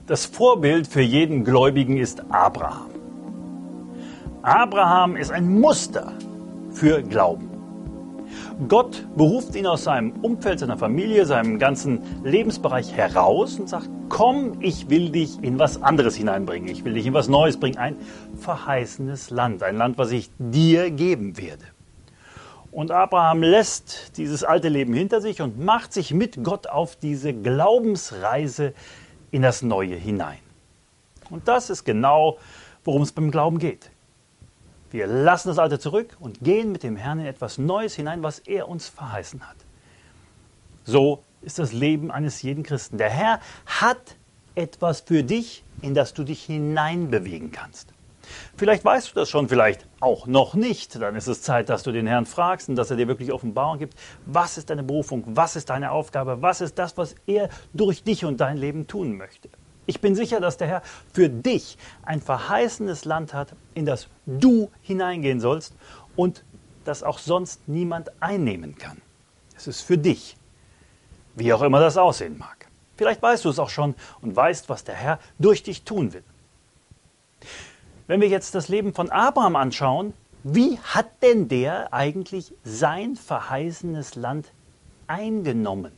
Das Vorbild für jeden Gläubigen ist Abraham. Abraham ist ein Muster für Glauben. Gott beruft ihn aus seinem Umfeld, seiner Familie, seinem ganzen Lebensbereich heraus und sagt, komm, ich will dich in was anderes hineinbringen. Ich will dich in was Neues bringen. Ein verheißenes Land. Ein Land, was ich dir geben werde. Und Abraham lässt dieses alte Leben hinter sich und macht sich mit Gott auf diese Glaubensreise in das Neue hinein. Und das ist genau, worum es beim Glauben geht. Wir lassen das Alte zurück und gehen mit dem Herrn in etwas Neues hinein, was er uns verheißen hat. So ist das Leben eines jeden Christen. Der Herr hat etwas für dich, in das du dich hineinbewegen kannst. Vielleicht weißt du das schon, vielleicht auch noch nicht. Dann ist es Zeit, dass du den Herrn fragst und dass er dir wirklich Offenbarung gibt. Was ist deine Berufung? Was ist deine Aufgabe? Was ist das, was er durch dich und dein Leben tun möchte? Ich bin sicher, dass der Herr für dich ein verheißenes Land hat, in das du hineingehen sollst und das auch sonst niemand einnehmen kann. Es ist für dich, wie auch immer das aussehen mag. Vielleicht weißt du es auch schon und weißt, was der Herr durch dich tun will. Wenn wir jetzt das Leben von Abraham anschauen, wie hat denn der eigentlich sein verheißenes Land eingenommen?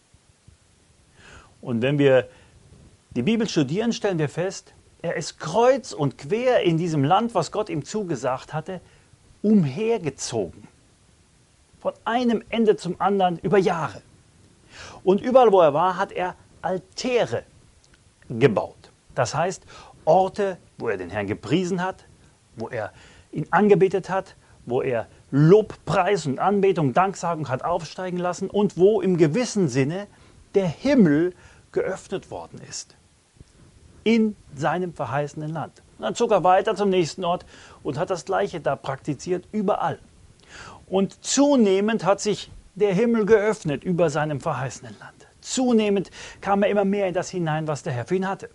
Und wenn wir die Bibel studieren, stellen wir fest, er ist kreuz und quer in diesem Land, was Gott ihm zugesagt hatte, umhergezogen. Von einem Ende zum anderen über Jahre. Und überall, wo er war, hat er Altäre gebaut. Das heißt, Orte, wo er den Herrn gepriesen hat, wo er ihn angebetet hat, wo er Lobpreis und Anbetung, Danksagung hat aufsteigen lassen und wo im gewissen Sinne der Himmel geöffnet worden ist. In seinem verheißenen Land. Und dann zog er weiter zum nächsten Ort und hat das Gleiche da praktiziert, überall. Und zunehmend hat sich der Himmel geöffnet über seinem verheißenen Land. Zunehmend kam er immer mehr in das hinein, was der Herr für ihn hatte.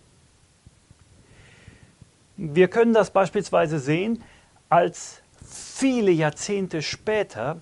Wir können das beispielsweise sehen, als viele Jahrzehnte später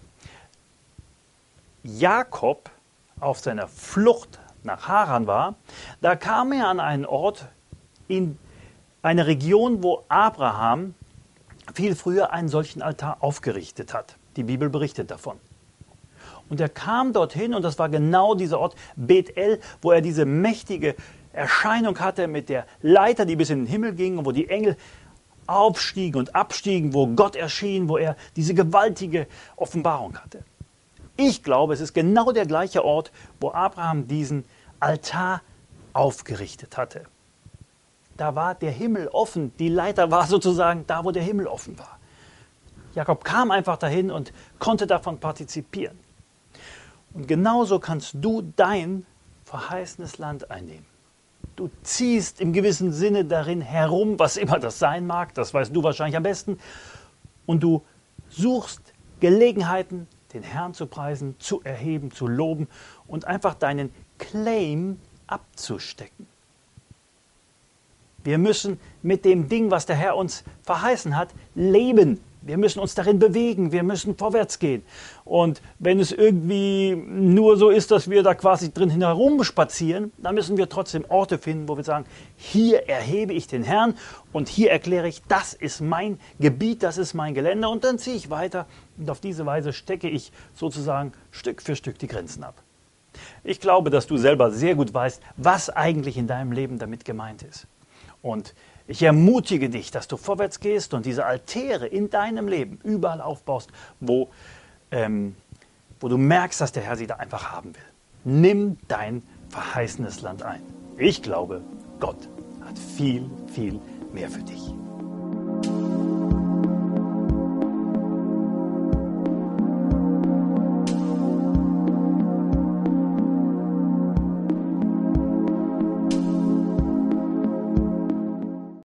Jakob auf seiner Flucht nach Haran war. Da kam er an einen Ort in eine Region, wo Abraham viel früher einen solchen Altar aufgerichtet hat. Die Bibel berichtet davon. Und er kam dorthin und das war genau dieser Ort Bethel, wo er diese mächtige Erscheinung hatte mit der Leiter, die bis in den Himmel ging und wo die Engel aufstiegen und abstiegen, wo Gott erschien, wo er diese gewaltige Offenbarung hatte. Ich glaube, es ist genau der gleiche Ort, wo Abraham diesen Altar aufgerichtet hatte. Da war der Himmel offen, die Leiter war sozusagen da, wo der Himmel offen war. Jakob kam einfach dahin und konnte davon partizipieren. Und genauso kannst du dein verheißenes Land einnehmen. Du ziehst im gewissen Sinne darin herum, was immer das sein mag, das weißt du wahrscheinlich am besten, und du suchst Gelegenheiten, den Herrn zu preisen, zu erheben, zu loben und einfach deinen Claim abzustecken. Wir müssen mit dem Ding, was der Herr uns verheißen hat, leben. Wir müssen uns darin bewegen, wir müssen vorwärts gehen. Und wenn es irgendwie nur so ist, dass wir da quasi drin herumspazieren, dann müssen wir trotzdem Orte finden, wo wir sagen, hier erhebe ich den Herrn und hier erkläre ich, das ist mein Gebiet, das ist mein Gelände und dann ziehe ich weiter und auf diese Weise stecke ich sozusagen Stück für Stück die Grenzen ab. Ich glaube, dass du selber sehr gut weißt, was eigentlich in deinem Leben damit gemeint ist. Und ich ermutige dich, dass du vorwärts gehst und diese Altäre in deinem Leben überall aufbaust, wo du merkst, dass der Herr sie da einfach haben will. Nimm dein verheißenes Land ein. Ich glaube, Gott hat viel, viel mehr für dich.